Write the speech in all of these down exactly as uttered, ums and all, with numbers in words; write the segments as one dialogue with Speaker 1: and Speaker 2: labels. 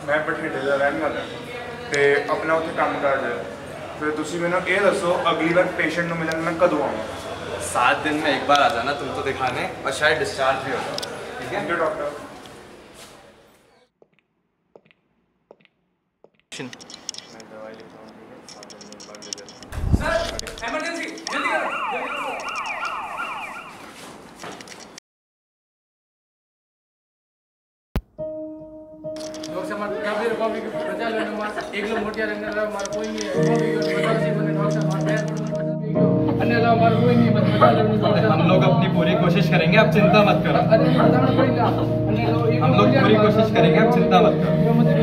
Speaker 1: मैं बठिंडे ਦਾ ਰਹਿਣ ਵਾਲਾ ਤੇ ਆਪਣਾ ਉੱਥੇ ਕੰਮ ਕਰ ਰਿਹਾ ਫਿਰ ਤੁਸੀਂ ਮੈਨੂੰ ਇਹ ਦੱਸੋ अगली बार पेशेंट ਨੂੰ मिलन मैं कदों आऊँ?
Speaker 2: सात दिन में एक बार आ जाना तुमको दिखाने और शायद डिस्चार्ज भी होगा। ठीक है
Speaker 1: डॉक्टर।
Speaker 2: मैं दवाई लिखता हूँ
Speaker 3: सर इमरजेंसी जल्दी करो लोग समाज कभी कभी बचा लो ना एक लोग मोटिया रंग ला मार कोई नहीं है कभी बता सी बने डॉक्टर मार बैठ अन्य ला मार कोई नहीं बस बचा लो
Speaker 2: हम लोग अपनी पूरी कोशिश करेंगे, आप चिंता मत करो।
Speaker 3: अरे बताना पड़ेगा अन्य लोग
Speaker 2: हम लोग पूरी कोशिश करेंगे, आप चिंता मत करो।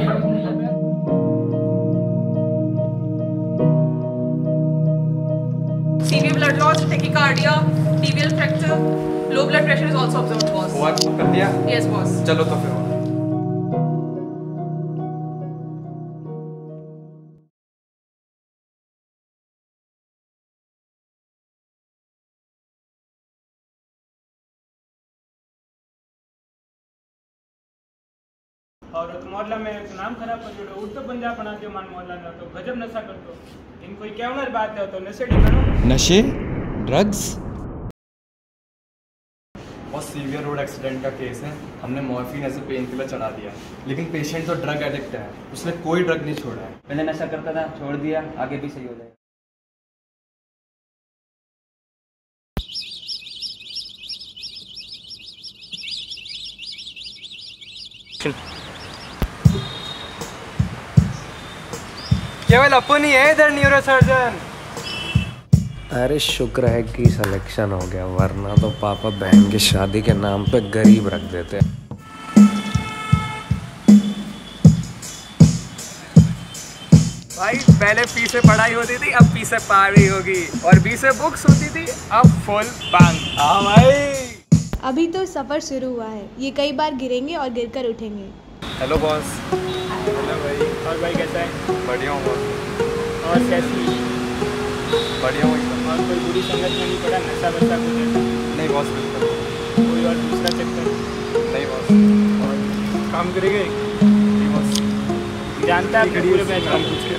Speaker 4: Severe blood loss, tachycardia, tibial fracture, low blood pressure is also observed, boss.
Speaker 2: हुआ तो कर दिया?
Speaker 4: Yes, boss.
Speaker 2: चलो तो फिर
Speaker 5: और मोहल्ला में नाम खराब कर जोड़ो उठ तो बंदा अपना के मान मोहल्ला में तो गजब नशा कर दो इनको क्या उनर बात है तो नशे करो
Speaker 2: नशे ड्रग्स। बहुत सीवियर रोड एक्सीडेंट का केस है, हमने मॉर्फिन ऐसे पेन किलर चढ़ा दिया, लेकिन पेशेंट तो ड्रग एडिक्ट है, उसने कोई ड्रग नहीं छोड़ा है।
Speaker 6: पहले नशा करता था, छोड़ दिया, आगे भी सही हो जाएगा।
Speaker 2: केवल अपन ही है इधर न्यूरोसर्जन।
Speaker 7: अरे शुक्र है कि सिलेक्शन हो गया, वरना तो पापा बहन की शादी के नाम पे गरीब रख देते।
Speaker 3: भाई पहले पी से पढ़ाई होती थी, अब पी से पारी होगी, और बी से बुक्स होती थी, अब फुल बैंग। हाँ भाई
Speaker 8: अभी तो सफर शुरू हुआ है, ये कई बार गिरेंगे और गिरकर उठेंगे।
Speaker 2: Hello boss.
Speaker 5: हेलो भाई। और भाई कैसा है?
Speaker 2: बढ़िया हूँ बॉस।
Speaker 5: और कैसी?
Speaker 2: बढ़िया हूँ एकदम।
Speaker 5: और कोई बुरी संगत में नहीं पड़ा, नशा वशा कुछ?
Speaker 2: नहीं बॉस बिल्कुल।
Speaker 5: कोई और दूसरा चक्कर?
Speaker 2: नहीं बॉस।
Speaker 5: और काम करेंगे?
Speaker 2: नहीं बॉस।
Speaker 5: जानता है पूरे बैच काम कुछ क्या?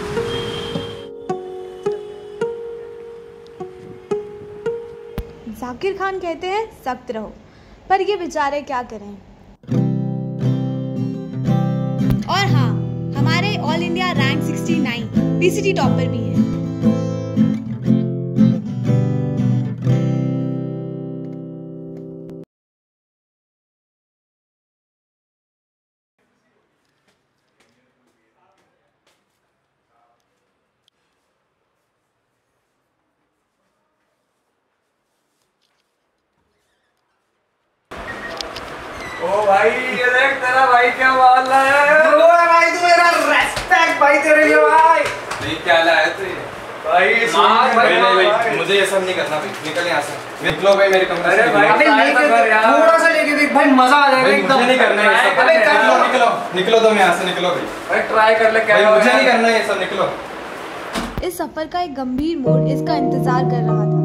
Speaker 8: जाकिर खान कहते हैं सख्त रहो, पर ये बेचारे क्या करें। और हाँ, हमारे ऑल इंडिया रैंक उनहत्तर पीसीटी टॉपर भी है।
Speaker 3: ओ भाई ये देख तेरा भाई क्या बोल रहा है। ब्रो भाई तू मेरा रेस्पेक्ट भाई तेरे लिए भाई।
Speaker 2: नहीं क्या लाया तू ये?
Speaker 3: भाई
Speaker 2: भाई भाई भाई मुझे ये सब नहीं करना भाई, निकल यहाँ से। निकलो भाई मेरे कमरे से।
Speaker 3: अरे भाई थोड़ा सा लेके देख भाई, मजा आ जाएगा एकदम।
Speaker 2: मुझे नहीं करना ये सब। निकलो निकलो निकलो तुम यहाँ से, निकलो भाई।
Speaker 3: भाई ट्राई कर ले क्या
Speaker 2: भाई मुझे नहीं करना ये सब, निकलो।
Speaker 8: इस सफर का एक गंभीर मोड़ इसका इंतजार कर रहा था।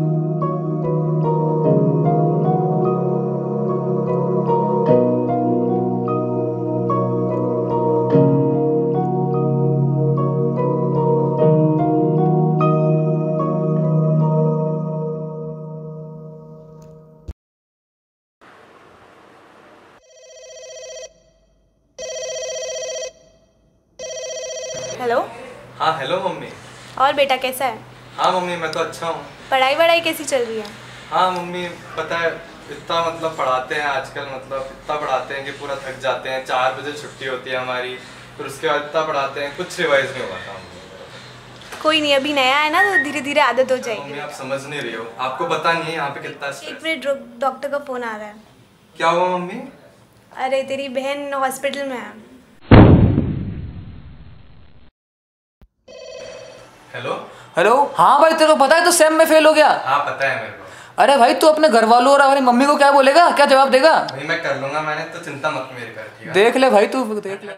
Speaker 4: हेलो।
Speaker 2: हाँ हेलो मम्मी।
Speaker 4: और बेटा कैसा है?
Speaker 2: हाँ मम्मी मैं तो अच्छा हूँ।
Speaker 4: पढ़ाई वढ़ाई कैसी चल रही है?
Speaker 2: हाँ मम्मी पता है इतना मतलब पढ़ाते हैं आजकल, मतलब इतना पढ़ाते हैं कि पूरा थक जाते हैं। चार बजे छुट्टी होती है हमारी, फिर उसके बाद इतना पढ़ाते हैं, कुछ रिवाइज नहीं हुआ था।
Speaker 4: कोई नहीं, अभी नया है ना तो धीरे धीरे आदत हो जाएगी।
Speaker 2: मम्मी आप समझ नहीं रही हो, आपको पता नहीं है यहाँ पे कितना
Speaker 4: एक
Speaker 2: स्ट्रेस।
Speaker 4: मिनट रुक, डॉक्टर का फोन आ रहा है।
Speaker 2: क्या हुआ मम्मी?
Speaker 4: अरे तेरी बहन हॉस्पिटल में है।
Speaker 2: हेलो।
Speaker 6: हेलो। हाँ भाई तेरे को पता है तो सेम में फेल हो गया।
Speaker 2: हाँ पता है मेरे को।
Speaker 6: अरे भाई तू अपने घर वालों और हमारी मम्मी को क्या बोलेगा, क्या जवाब देगा?
Speaker 2: भाई मैं कर लूंगा, मैंने तो चिंता मत मेरी कर। ठीक है
Speaker 6: देख ले भाई, तू देख ले।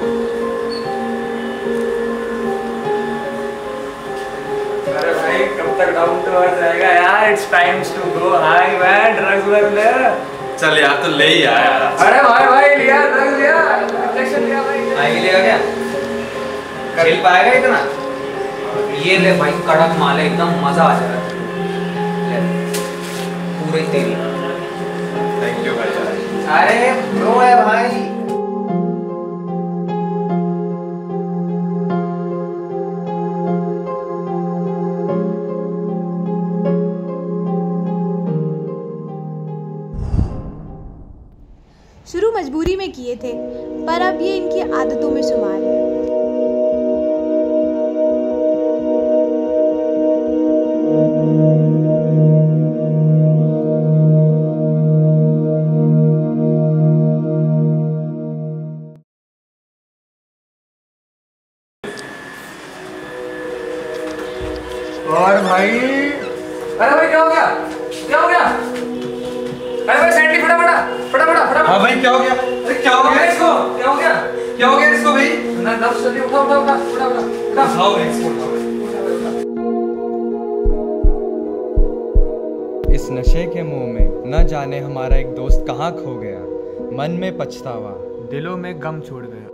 Speaker 3: अरे भाई
Speaker 9: कब तक डाउन टू अर्थ रहेगा यार? It's times to go high man, drugs ले।
Speaker 2: चल यार तो ले ही आया यार।
Speaker 9: अरे भाई भाई लिया, ड्रग्स लिया, इंजेक्शन लिया भाई।
Speaker 10: भाई लिया क्या? खेल पाएगा इतना? ये ले भाई, कड़क माल है एकदम, मजा आ जाएगा। पूरी तेरी।
Speaker 2: थैंक यू भाई।
Speaker 10: अरे ब्रो है भाई।
Speaker 8: शुरू मजबूरी में किए थे, पर अब ये इनकी आदतों में शुमार है।
Speaker 9: और भाई,
Speaker 6: अरे भाई क्या हो गया? क्या हो गया? अरे भाई सैंडी फटाफट फटाफट फटाफट।
Speaker 2: हाँ भाई क्या हो गया? अरे क्या हो गया इसको?
Speaker 6: क्या हो गया?
Speaker 2: क्या हो गया इसको भाई?
Speaker 6: ना नर्स जल्दी उठा उठा उठा उठा उठा
Speaker 2: उठाओ इसको उठाओ।
Speaker 11: इस नशे के मुंह में न जाने हमारा एक दोस्त कहाँ खो गया। मन में पछतावा, दिलों में गम छोड़ गया।